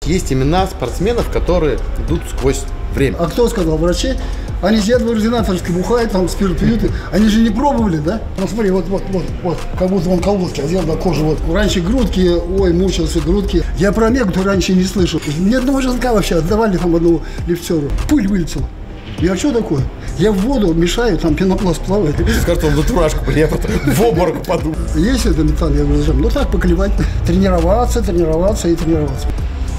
Есть имена спортсменов, которые идут сквозь время. А кто сказал? Врачи? Они сидят в ординаторской, бухают, там спирт пьют. Они же не пробовали, да? Ну смотри, вот, как будто он колготки одел на кожу. Вот. Раньше грудки, ой, мучился, грудки. Я про мегу раньше не слышал. Ни одного женка вообще отдавали там одному лифтеру. Пыль вылетела. Я что такое? Я в воду мешаю, там пенопласт плавает. С картон натурашку, я в обморок паду. Есть это металл, я говорю, ну так поклевать. Тренироваться и тренироваться.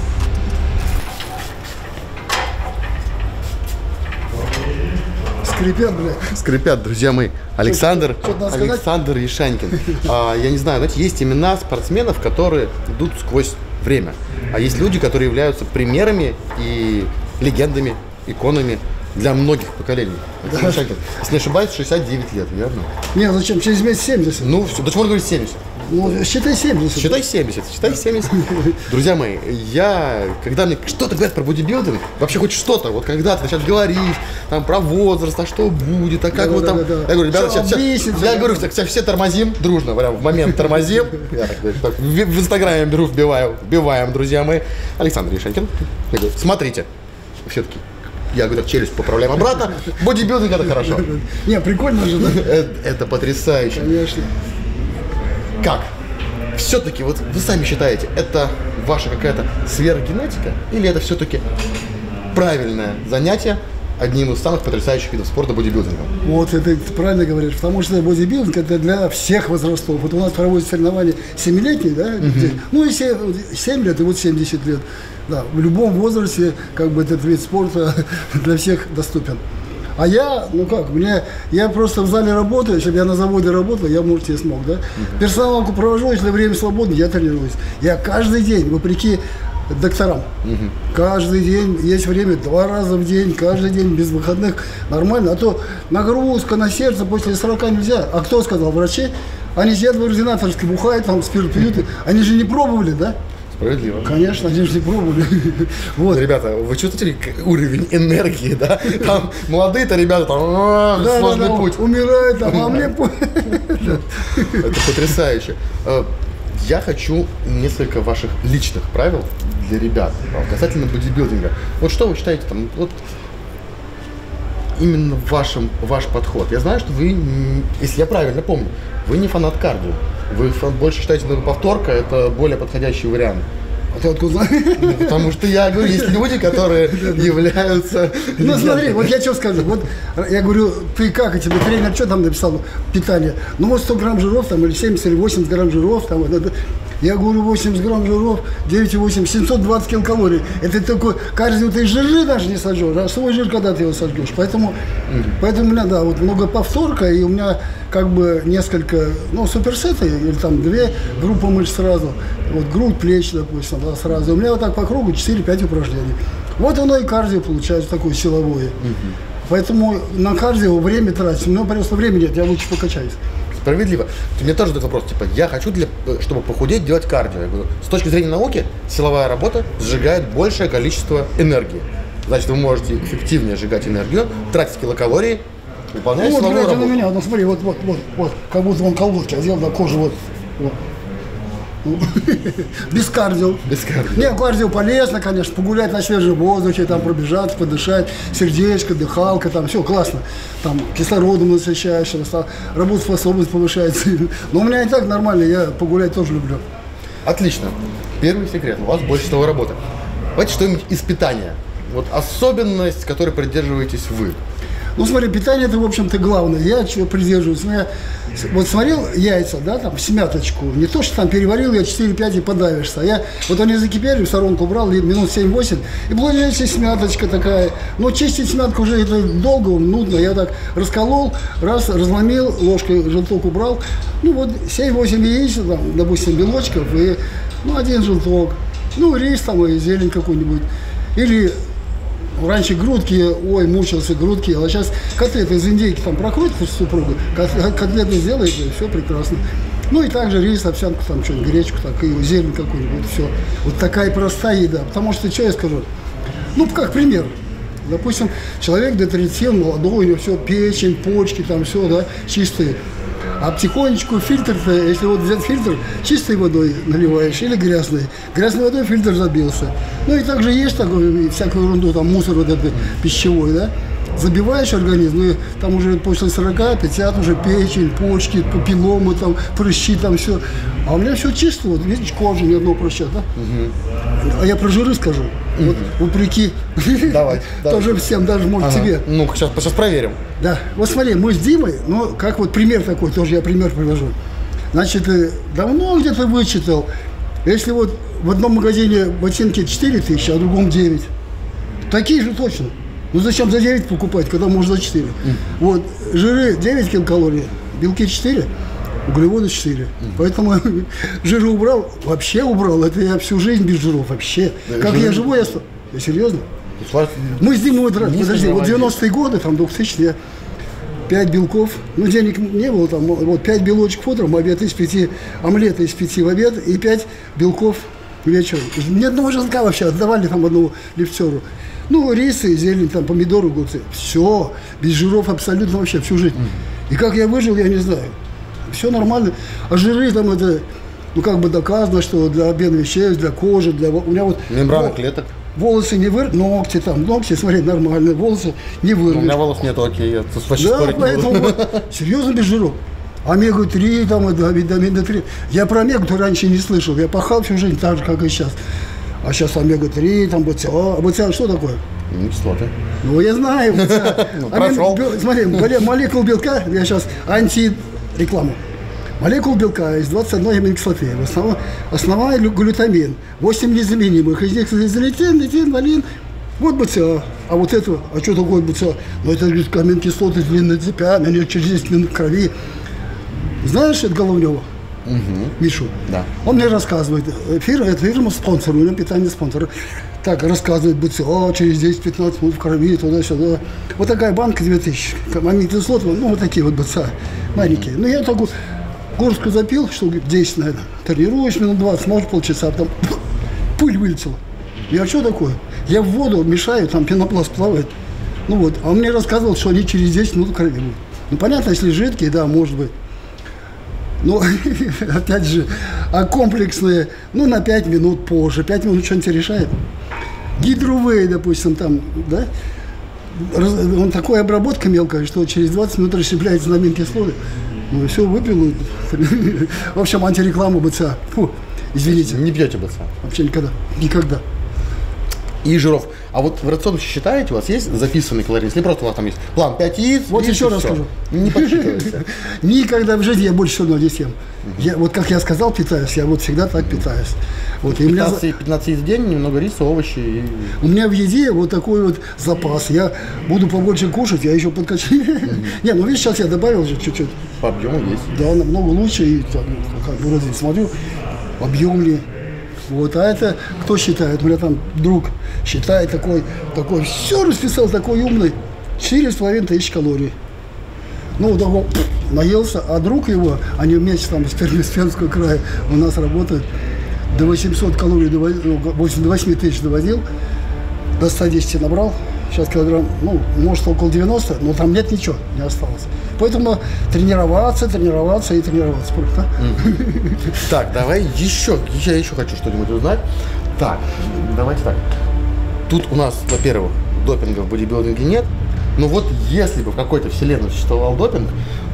Скрипят, бля. Скрипят, друзья мои. Александр Яшанькин. Я не знаю, знаете, есть имена спортсменов, которые идут сквозь время. А есть люди, которые являются примерами и легендами, иконами для многих поколений. Да. Яшанькин, если не ошибаюсь, 69 лет, верно? Не, зачем? Через месяц 70. Ну, все, до чего он говорит 70? Ну, считай 70. Считай 70. Друзья мои, когда мне что-то говорят про бодибилдинг, вообще хоть что-то, вот когда-то начать говорить там про возраст, а что будет, а как там. Я говорю, ребята, сейчас все тормозим дружно, прям в момент тормозим. Я так, в инстаграме беру, вбиваем, друзья мои. Александр Яшанькин. Я говорю, смотрите, все-таки. Я говорю, так, челюсть поправляем обратно. Бодибилдинг — это хорошо. Не, прикольно же, да? Это потрясающе. Конечно. Как? Все-таки, вот вы сами считаете, это ваша какая-то сверхгенетика? Или это все-таки правильное занятие одним из самых потрясающих видов спорта бодибилдинга? Вот это ты правильно говоришь, потому что бодибилдинг — это для всех возрастов. Вот у нас проводят соревнования 7-летние, да? Ну и 7 лет, и вот 70 лет. Да, в любом возрасте как бы этот вид спорта для всех доступен. А я, я просто в зале работаю, если бы я на заводе работал, я, может, и смог, да? Персоналку провожу, если время свободно, я тренируюсь. Я каждый день, вопреки докторам, каждый день, есть время 2 раза в день, каждый день, без выходных, нормально. А то нагрузка на сердце после 40 нельзя. А кто сказал? Врачи? Они сидят в ординаторской, бухают, там спирт пьют. Они же не пробовали, да? Справедливо. Конечно, они же не пробовали. Вот. Ребята, вы чувствуете уровень энергии, да? Там молодые-то ребята, там сложный путь. Умирают там, а мне путь. Это потрясающе. Я хочу несколько ваших личных правил для ребят касательно бодибилдинга. Вот что вы считаете там, вот именно ваш подход? Я знаю, что вы, если я правильно помню, вы не фанат кардио. Вы больше считаете, что повторка — это более подходящий вариант. А ты откуда знаешь? Потому что я говорю, есть люди, которые являются... Ну смотри, вот я что скажу. Вот я говорю, ты как, и тебе тренер что там написал? Питание. Ну вот 100 грамм жиров, там, или 70, или 80 грамм жиров, там, я говорю, 80 грамм жиров, 9,8, 720 килокалорий. Это такой кардио, ты жиры даже не сожжешь, а свой жир когда ты его сожжешь. Поэтому у меня, да, вот много повторка, и у меня как бы несколько, суперсеты, или там 2 группы мышц сразу. Вот грудь, плечи, допустим, да, сразу. У меня вот так по кругу 4-5 упражнений. Вот оно и кардио получается такое силовое. Поэтому на кардио время тратить. У меня просто времени нет, я лучше покачаюсь. Справедливо. У меня тоже такой вопрос, я хочу, чтобы похудеть, делать кардио. Я говорю, с точки зрения науки, силовая работа сжигает большее количество энергии. Значит, вы можете эффективнее сжигать энергию, тратить килокалории, выполнять силовую работу. На меня, смотри, вот, как будто он колготки одел на кожу, вот. Без кардио. Не, кардио полезно, конечно, погулять на свежем воздухе, там пробежать, подышать, сердечко, дыхалка, там все классно. Там кислородом насыщаешься, работоспособность повышается. Но у меня и так нормально, я погулять тоже люблю. Отлично. Первый секрет. У вас больше силовой работы. Давайте что-нибудь из питания. Вот особенность, которой придерживаетесь вы. Ну, смотри, питание — это, в общем-то, главное. Я чего придерживаюсь? Я вот сварил яйца, да, там, смяточку. Не то, что там переварил, я 4-5 и подавишься. Вот они закипели, в сторонку убрал, минут 7-8, и получается смяточка такая. Но чистить смятку уже это долго, нудно. Я так расколол, разломил, ложкой желток убрал. Ну, вот 7-8 яиц, там, допустим, белочков, и, 1 желток. Рис там, и зелень какую-нибудь. Или... Раньше грудки, мучился грудки, а сейчас котлеты из индейки там прокрутят с супругой, котлеты сделает, и все прекрасно. И также рис, овсянку, там что-нибудь, гречку, так, и зелень какую-нибудь, все. Вот такая простая еда. Потому что, что я скажу, как пример. Допустим, человек до 30, он молодой, у него все, печень, почки, там все, да, чистые. А потихонечку фильтр-то, если вот взять фильтр, чистой водой наливаешь или грязной. Грязной водой фильтр забился. Ну и также есть такую всякую ерунду, там мусор вот этот пищевой, да. Забиваешь организм, и там уже после 40, 50 уже печень, почки, папилломы, там, прыщи, там все. А у меня все чисто, вот видишь, кожа, ни одного прыща, да? А я про жиры скажу. Вот, вопреки. Давай. Тоже всем, даже, может, тебе. Ну, сейчас проверим. Да. Вот смотри, мы с Димой, ну, как вот пример такой, тоже я пример привожу. Значит, давно где-то вычитал, если вот в одном магазине ботинки 4 тысячи, а в другом 9. Такие же точно. Ну зачем за 9 покупать, когда можно за 4? Вот, жиры 9 килокалорий, белки 4, углеводы 4. Поэтому жиры убрал, вообще убрал. Это я всю жизнь без жиров, вообще. Как я живу, я серьезно. Мы с Димой, подожди, вот 90-е годы, там 2000 я 5 белков, ну денег не было, там вот 5 белочек утром, обед из 5, омлета из 5 в обед и 5 белков вечером. Ни одного желтка вообще, отдавали там одному лифтеру. Ну, рисы, зелень, там, помидоры, огурцы. Все, без жиров абсолютно вообще всю жизнь. И как я выжил, я не знаю. Все нормально. А жиры там это, ну, как бы доказано, что для обмена веществ, для кожи, для... У меня вот... Мембрана клеток. Волосы не вырвут, ногти там, ногти, смотри, нормальные, волосы не вырвут. У меня волос нету, окей, я вообще да, спорить поэтому не буду. вот, серьезно без жиров. Омегу-3, там, витамина 3. Я про омегу-3 раньше не слышал, я пахал всю жизнь так же, как и сейчас. А сейчас омега-3, там, БЦА. А БЦА что такое? Кислоты. Ну, я знаю. Прошел. Смотри, молекул белка, я сейчас антиреклама. Молекул белка из 21 аминокислоты. Основная глютамин. 8 незаменимых. Из них изолетин, литин, валин. Вот БЦА. А вот это, а что такое БЦА? Ну, это аминокислоты длинной цепи, они через 10 минут в крови. Знаешь, это Головнева? Мишу. Да. Он мне рассказывает, это фирма спонсор, у него питание спонсора. Так, рассказывает БЦА, через 10-15 минут в крови, туда-сюда. Вот такая банка 2000, аминокислот, ну вот такие вот БЦА, маленькие. Ну я такую горстку запил, штук 10, наверное. Тренируюсь минут 20, может полчаса, а потом пыль вылетела. Я что такое? Я в воду мешаю, там пенопласт плавает. Ну вот, а он мне рассказывал, что они через 10 минут в крови будут. Ну понятно, если жидкие, да, может быть. Ну, опять же, а комплексные, ну, на 5 минут позже. 5 минут что-нибудь решает. Гидровей, допустим, там, да, он такой обработка мелкая, что через 20 минут расщепляется на аминокислоты. Ну, все, выпил. В общем, антирекламу БЦА. Фу, извините. Не пьете БЦА? Вообще никогда. Никогда. И жиров. А вот в рацион считаете, у вас есть записанный калорийный? Если просто у вас там есть план 5 яиц, вот еще раз скажу. Не подсчитывайте. Никогда в жизни я больше всего не съем. Вот как я сказал, питаюсь, я вот всегда так питаюсь. Вот, 15 яиц в день, немного риса, овощи. У меня в еде вот такой вот запас. Я буду побольше кушать, я еще подкачу. Не, ну видишь, сейчас я добавил же чуть-чуть. По объему есть. Да, намного лучше. И как бы вроде смотрю, объемнее. Вот, а это кто считает? У меня там друг считает такой, все расписал, такой умный, 4500 калорий. Ну, вот такой, наелся, а друг его, они вместе там с Пермского края у нас работают, до 800 калорий, до 8 тысяч доводил, до 110 набрал, сейчас килограмм, ну, может, около 90, но там нет ничего, не осталось. Поэтому тренироваться и тренироваться. Да? Так, давай я еще хочу что-нибудь узнать. Так, давайте так. Тут у нас, во-первых, допинга в бодибилдинге нет. Но вот если бы в какой-то вселенной существовал допинг,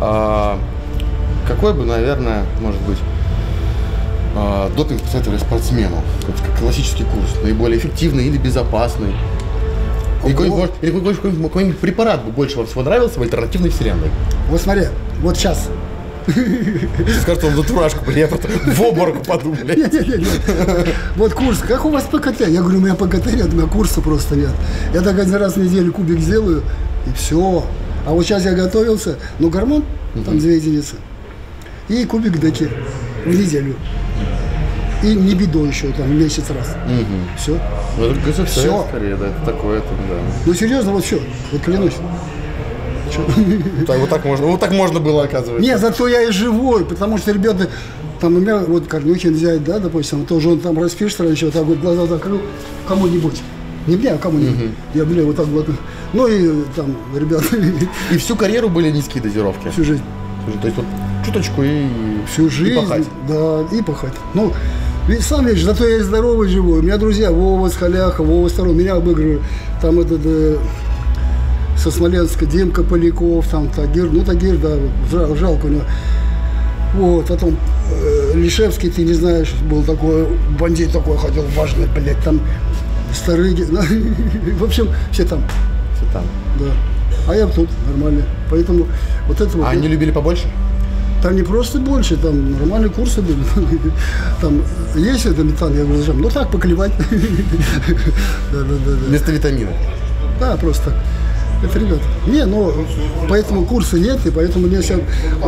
какой бы, наверное, может быть, допинг посоветовали спортсмену? Как классический курс, наиболее эффективный или безопасный? И какой-нибудь препарат бы больше всего нравился в альтернативной вселенной? Вот смотри, вот сейчас. Скажут, он затурашку, я просто в обморок упаду, блядь. Нет. Вот курс, как у вас ПКТ? Я говорю, у меня ПКТ нет, у меня курса просто нет. Я так один раз в неделю кубик сделаю, и все. А вот сейчас я готовился, ну гормон, там 2 единицы, и кубик деки в неделю. И не бедо еще, там, месяц раз. Все. Ну, это ГСЦ, скорее, да, это такое, это, да. Ну, серьезно, вот все, вот клянусь. Вот так можно было, оказывается. Нет, зато я и живой, потому что ребята, там у меня, вот Корнюхин взять, да, допустим, тоже он там распишет раньше, вот так вот глаза закрыл кому-нибудь. Не мне, а кому-нибудь. Я, вот так вот. Ну и там, ребята. И всю карьеру были низкие дозировки? Всю жизнь. То есть вот чуточку и всю жизнь, и пахать. Да, и пахать. Ну, ведь сам видишь, зато я здоровый живой. У меня друзья Вова Схаляха, Вова Старов, меня обыгрывали. Там этот со Смоленска Димка Поляков, там Тагир, ну Тагир, да, жалко у него. Вот, потом Лишевский, ты не знаешь, был такой, бандит такой ходил, важный, блядь, там Старыги, в общем, все там. Все там. Да. А я тут нормально. Поэтому вот это вот. А они любили побольше? Там не просто больше, там нормальные курсы были. Там есть это метан, я говорю, зачем? Ну так, поклевать. Вместо витамина. Да, просто. Это, ребят. Не, ну, поэтому курса нет, и поэтому мне сейчас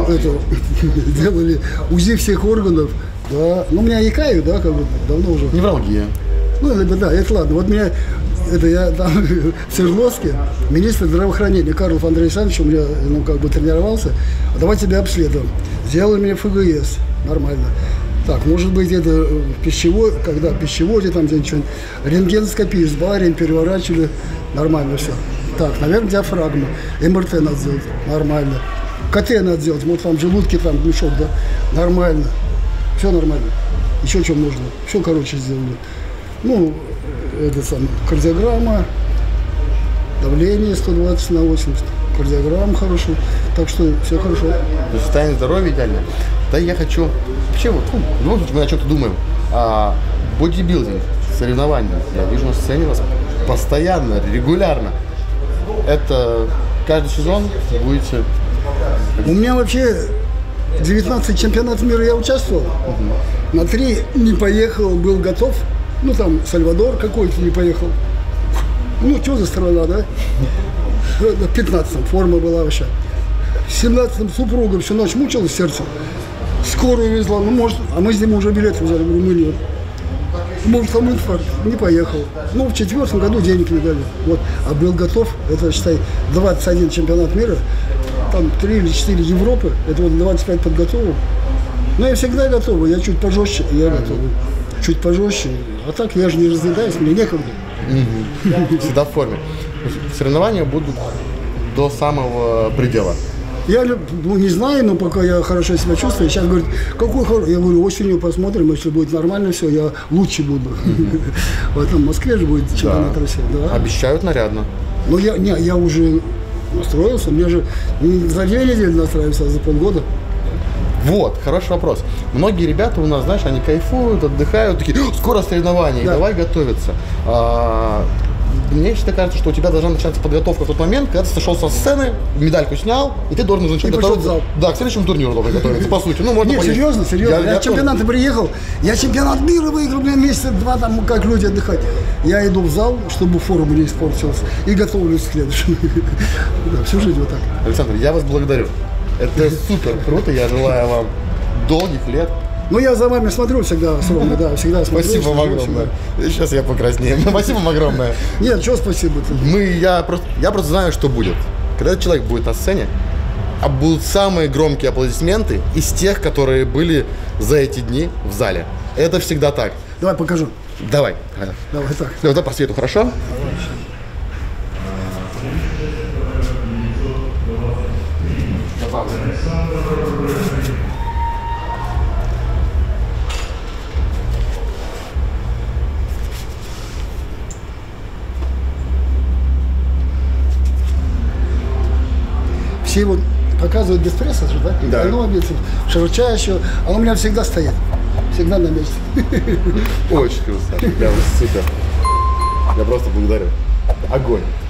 делали УЗИ всех органов. Да. Ну, меня икаю, да, как бы давно уже. Невралгия. Ну, да, это ладно. Вот меня, это я там в Свердловске, министр здравоохранения Карлов Андрей Александрович у меня, ну, как бы тренировался. А давай тебя обследуем. Сделали мне ФГС. Нормально. Так, может быть, это пищевой, когда в пищеводе там где-нибудь что-нибудь. Рентгеноскопию с барием переворачивали. Нормально все. Так, наверное, диафрагма. МРТ надо сделать. Нормально. КТ надо сделать. Вот там в желудке, там мешок, да. Нормально. Все нормально. Еще что можно. Все, короче, сделали. Ну, это самое, кардиограмма, давление 120 на 80, кардиограмма хорошая, так что все хорошо. То есть состояние здоровья идеально. Да я хочу, вообще вот, в любом случае мы о чем-то думаем. Бодибилдинг, соревнования, я вижу на сцене вас постоянно, регулярно. Это каждый сезон будете... У меня вообще 19 чемпионатов мира я участвовал, на 3 не поехал, был готов. Ну, там, Сальвадор какой-то не поехал. Ну, что за страна, да? В 15-м форма была вообще. В 17-м супруга всю ночь мучилась сердце. Скорую везла, ну, может, а мы с ним уже билеты взяли, говорю, мы нет. Может, там инфаркт, не поехал. Ну, в 4-м году денег не дали. Вот, а был готов, это, считай, 21 чемпионат мира, там 3 или 4 Европы, это вот 25 подготовил. Но я всегда готов, я чуть пожестче, я готов. Чуть пожестче, а так я же не разъедаюсь, мне некогда. Всегда в форме. Соревнования будут до самого предела. Я не знаю, но пока я хорошо себя чувствую. Сейчас говорят, какой хороший. Я говорю, осенью посмотрим, если будет нормально все, я лучше буду. В этом Москве же будет чемпионат России. Обещают нарядно. Ну я уже настроился, мне же не за 2 недели настраивался, а за полгода. Вот, хороший вопрос. Многие ребята у нас, знаешь, они кайфуют, отдыхают, такие, скоро соревнования, да. Давай готовиться. Мне всегда кажется, что у тебя должна начаться подготовка в тот момент, когда ты сошел со сцены, медальку снял, и ты должен начать готовиться. Да, к следующему турниру должен готовиться, по сути. Ну, можно. Нет, серьезно. Я чемпионаты приехал, я чемпионат мира выиграл, у меня месяца 2 там, как люди отдыхать. Я иду в зал, чтобы форма не испортилась, и готовлюсь к следующему. Всю жизнь вот так. Александр, я вас благодарю. Это супер круто, я желаю вам долгих лет. Ну, я за вами смотрю всегда, Рома, да, всегда смотрю. Спасибо вам огромное. Сейчас я покраснею. Спасибо вам огромное. Нет, что спасибо. Я просто знаю, что будет. Когда этот человек будет на сцене, будут самые громкие аплодисменты из тех, которые были за эти дни в зале. Это всегда так. Давай покажу. Давай. Давай так. Давай по свету, хорошо? Давай. Все вот показывают без пресса же, да? Да. Оно широчайшее, оно у меня всегда стоит. Всегда на месте. Очень круто. Прям супер. Я просто благодарю. Огонь.